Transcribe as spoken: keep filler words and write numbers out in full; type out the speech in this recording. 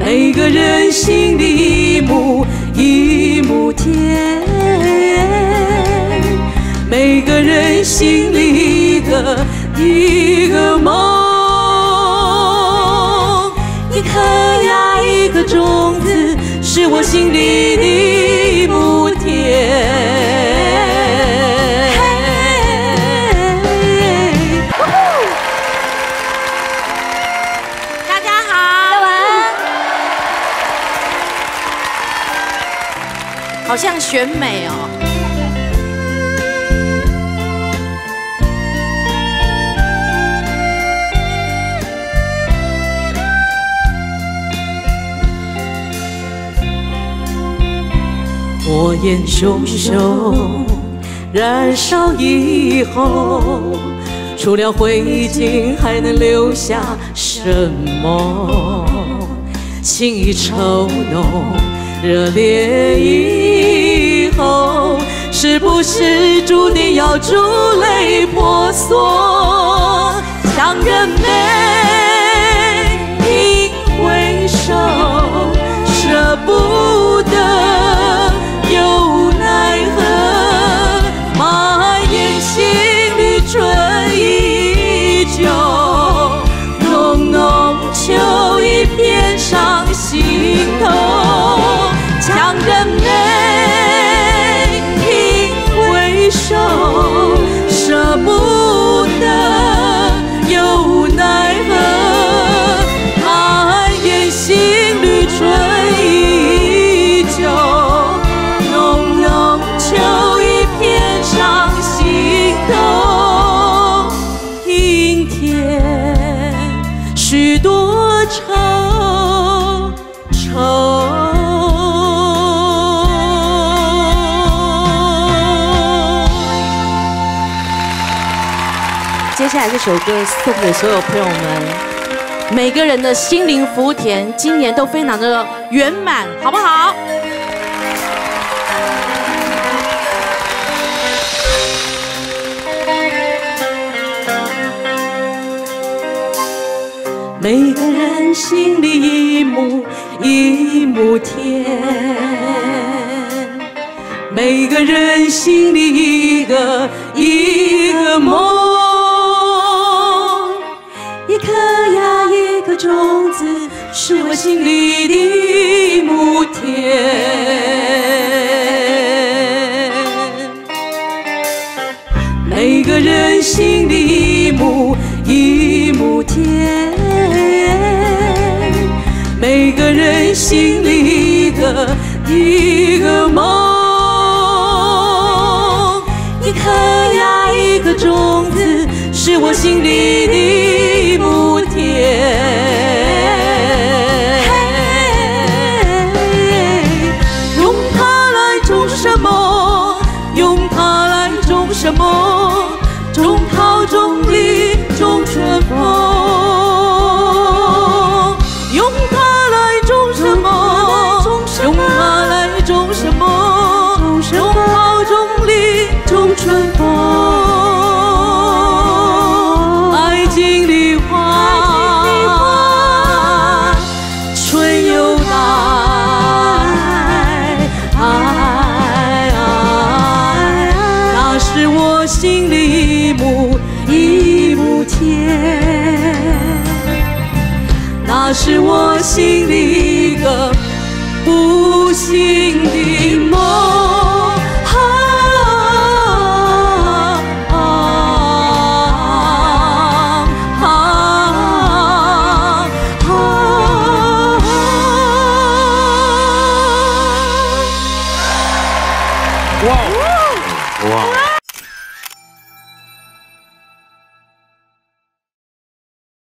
每个人心里一亩一亩田，每个人心里一个一个梦，一颗呀一个种子，是我心里的一亩田。 好像选美哦。 火焰熊熊燃烧以后，除了灰烬还能留下什么？情意稠浓。 热烈以后，是不是注定要珠泪婆娑？强忍泪，应回首，舍不得，又奈何？埋怨心里春依旧，浓浓秋意偏上心头。 强忍泪，应回首，舍不得，又奈何？埋怨心里春依旧，浓浓秋意偏上心头。阴天，许多愁愁。 接下来这首歌送给所有朋友们，每个人的心灵福田，今年都非常的圆满，好不好？ 每个人心里一亩一亩田，每个人心里一个一个梦。 一颗呀一个种子，是我心里的一亩田。每个人心里一亩一亩田，每个人心里一个一个梦。一颗呀一个种子，是我心里的。 用它来种什么？用它来种什么？种桃，种李，种春风。用它来种什么？用它来种什么？种桃，种李，种春风。 心里一亩一亩田，那是我心里一个不醒的梦。啊啊啊啊！ 哇哇！